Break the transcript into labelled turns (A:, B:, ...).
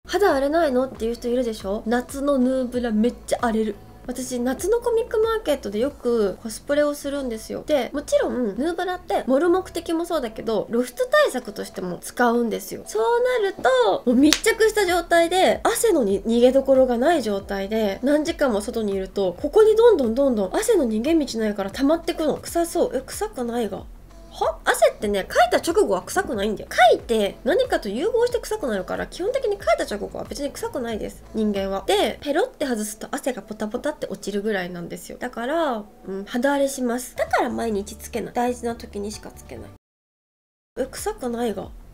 A: 肌荒れないのっていう人いるでしょ。夏のヌーブラめっちゃ荒れる。私夏のコミックマーケットでよくコスプレをするんですよ。でもちろんヌーブラって盛る目的もそうだけど露出対策としても使うんですよ。そうなるともう密着した状態で汗の逃げどころがない状態で何時間も外にいると、ここにどんどん汗の逃げ道ないから溜まってくの。臭そう。臭くないが汗ってね、かいた直後は臭くないんだよ。かいて何かと融合して臭くなるから、基本的にかいた直後は別に臭くないです、人間は。でペロって外すと汗がポタポタって落ちるぐらいなんですよ。だから、肌荒れします。だから毎日つけない。大事な時にしかつけない。臭くないが